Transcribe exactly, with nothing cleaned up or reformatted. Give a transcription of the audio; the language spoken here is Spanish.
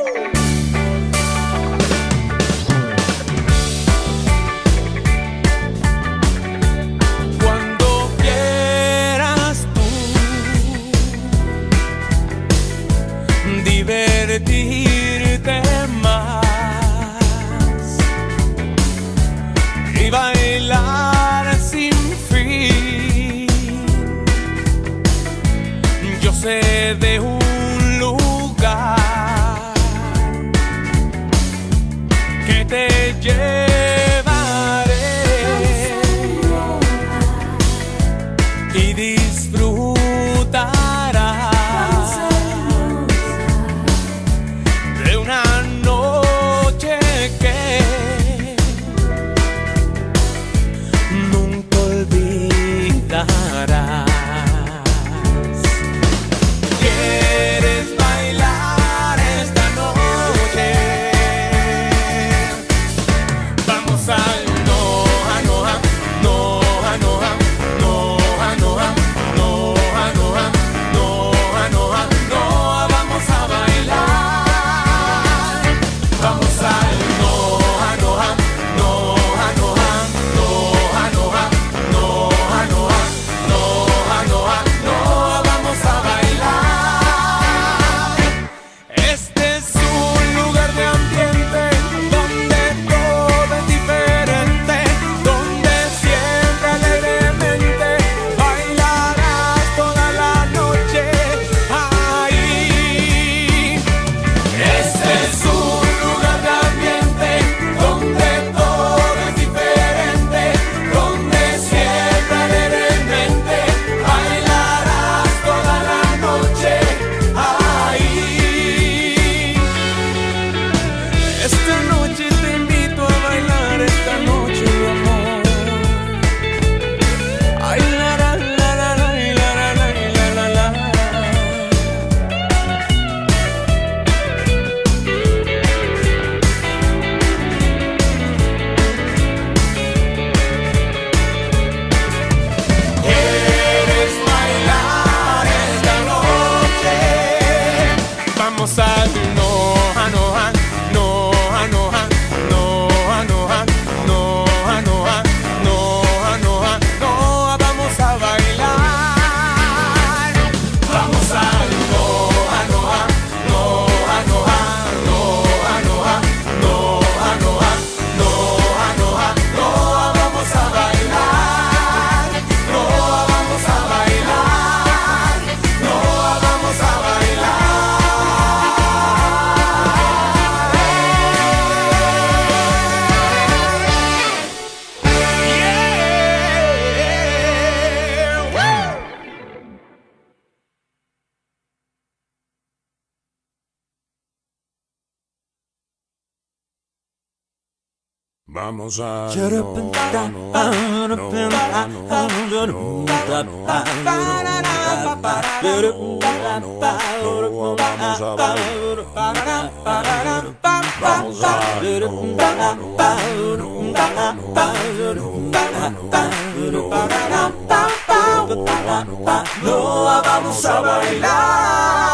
Divertirte más y bailar sin fin. Yo sé de un lugar que te llevaré y disfrutarás una noche que nunca olvidarás. ¿Quieres bailar esta noche? Vamos al Noa Noa, Noa Noa, Noa Noa, Noa Noa, Noa Noa, Noa, vamos a bailar. Vamos al Noa Noa, Noa Noa, Noa Noa, Noa Noa, Noa Noa, Noa, vamos a bailar. Este es un lugar de ambiente donde todo es diferente, donde siempre alegremente bailarás toda la noche ahí. Este es un vamos al Noa Noa, Noa Noa, Noa Noa, Noa Noa, Noa Noa, Noa, vamos a bailar. Vamos al Noa Noa, Noa Noa, Noa Noa, Noa Noa, Noa Noa, Noa, vamos a bailar. Noa, vamos a bailar. Noa, vamos a bailar. Vamos a Noa Noa, Noa Noa, Noa vamos a bailar. Vamos a Noa, vamos a bailar.